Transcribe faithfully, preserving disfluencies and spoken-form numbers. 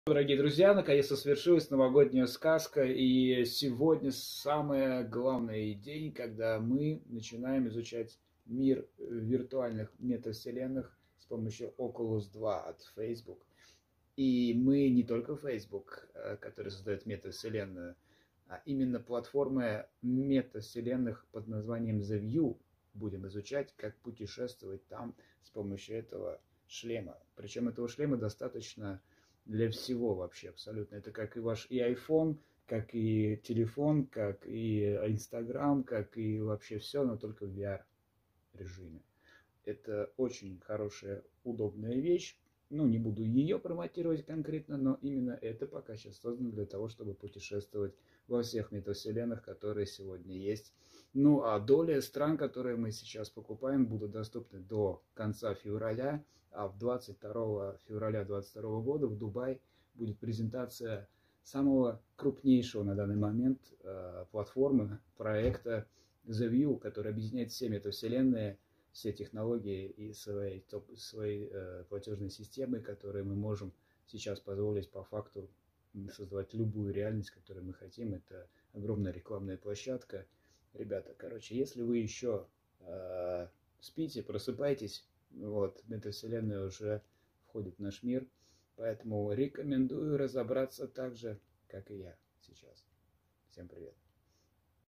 Дорогие друзья, наконец-то свершилась новогодняя сказка, и сегодня самый главный день, когда мы начинаем изучать мир виртуальных метавселенных с помощью Oculus два от Facebook. И мы не только Facebook, который создает метавселенную, а именно платформы метавселенных под названием The View будем изучать, как путешествовать там с помощью этого шлема. Причем этого шлема достаточно для всего вообще абсолютно. Это как и ваш и iPhone, как и телефон, как и Instagram, как и вообще все, но только в ви ар режиме. Это очень хорошая, удобная вещь. Ну, не буду ее промотировать конкретно, но именно это пока сейчас создано для того, чтобы путешествовать во всех метавселенных, которые сегодня есть. Ну, а доля стран, которые мы сейчас покупаем, будут доступны до конца февраля, а в двадцать второго февраля две тысячи двадцать второго года в Дубае будет презентация самого крупнейшего на данный момент э, платформы, проекта The View, который объединяет все метавселенные, все технологии и свои, топ, свои э, платежные системы, которые мы можем сейчас позволить по факту создавать любую реальность, которую мы хотим. Это огромная рекламная площадка. Ребята, короче, если вы еще э, спите, просыпайтесь, вот, метавселенная уже входит в наш мир, поэтому рекомендую разобраться так же, как и я сейчас. Всем привет.